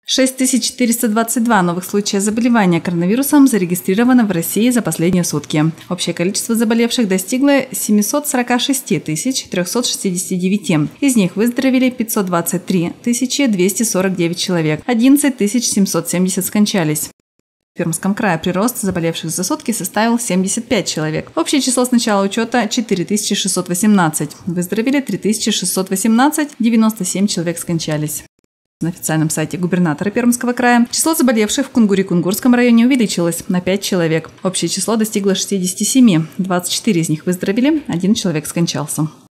6422 новых случая заболевания коронавирусом зарегистрировано в России за последние сутки. Общее количество заболевших достигло 746 369. Из них выздоровели 523 249 человек, 11 770 скончались. В Пермском крае прирост заболевших за сутки составил 75 человек. Общее число с начала учета – 4618. Выздоровели 3618, 97 человек скончались. На официальном сайте губернатора Пермского края число заболевших в Кунгуре-Кунгурском районе увеличилось на 5 человек. Общее число достигло 67, 24 из них выздоровели, 1 человек скончался.